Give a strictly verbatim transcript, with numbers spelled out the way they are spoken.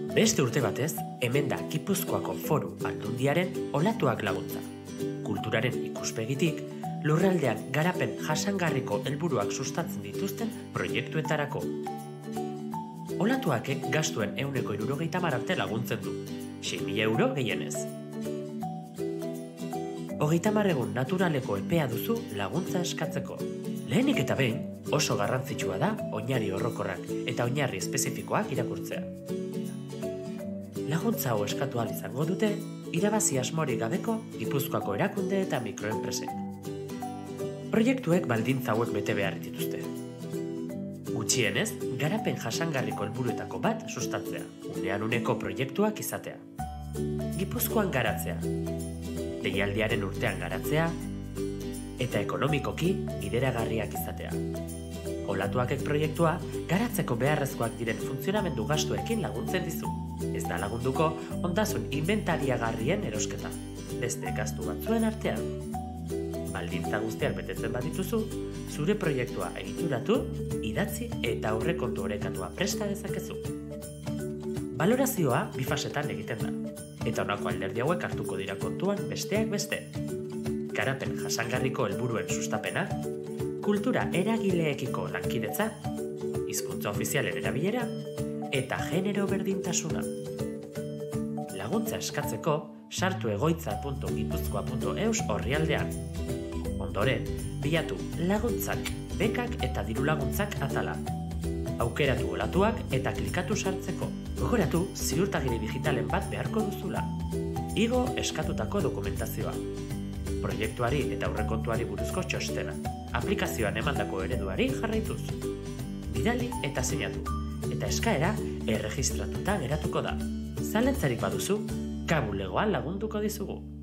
Beste urte batez, hemen da Gipuzkoako Foru Aldundiaren olatuak laguntza. Kulturaren ikuspegitik, lurraldean garapen jasangarriko helburuak sustatzen dituzten proiektuetarako. Olatuakek gastuen ehuneko hirurogeita hamar arte laguntzen du, sei mila euro gehienez. Hogeita hamar egun naturaleko epea duzu laguntza eskatzeko. Lehenik eta behin, oso garrantzitsua da oinarri orokorrak eta oinarri espezifikoak irakurtzea. Laguntza hau eskatu ahal izango dute, irabazi asmorik gabeko Gipuzkoako erakunde eta mikroenpresek. Proiektuek baldintza hauek bete behar dituzte. Gutxienez, garapen jasangarriko helburuetako bat sustatzea, unean uneko proiektuak izatea. Gipuzkoan garatzea, deialdiaren urtean garatzea, eta ekonomikoki bideragarriak izatea. Olatuakek proiektua garatzeko beharrezkoak diren funtzionamendu gastuekin laguntzen dizu. Ez da lagunduko ondasun inventariagarrien erosketa, beste gastu batzuen artean. Baldintza guztiak betetzen badituzu, zure proiektua egituratu, idatzi eta aurrekontu orekatua presta dezakezu. Balorazioa bi fasetan egiten da, eta honako alderdi hauek hartuko dira kontuan besteak beste. Garapen jasangarriko helburuen sustapena, kultura eragileekiko lankidetza, hizkuntza ofizialen erabilera, eta genero berdintasuna. Laguntza eskatzeko, sartu egoitza puntu gipuzkoa puntu eus orrialdean. Ondoren, bilatu laguntzak, bekak eta diru laguntzak atala. Aukeratu olatuak eta klikatu sartzeko. Gogoratu, ziurtagiri digitalen bat beharko duzula. Igo eskatutako dokumentazioa. Proiektuari eta aurrekontuari buruzko txostena. Aplikazioan emandako ereduari jarraituz. Bidali eta sinatu. Eta eskaera erregistratuta geratuko da. Zalantzarik baduzu, kabulegoan lagunduko dizugu.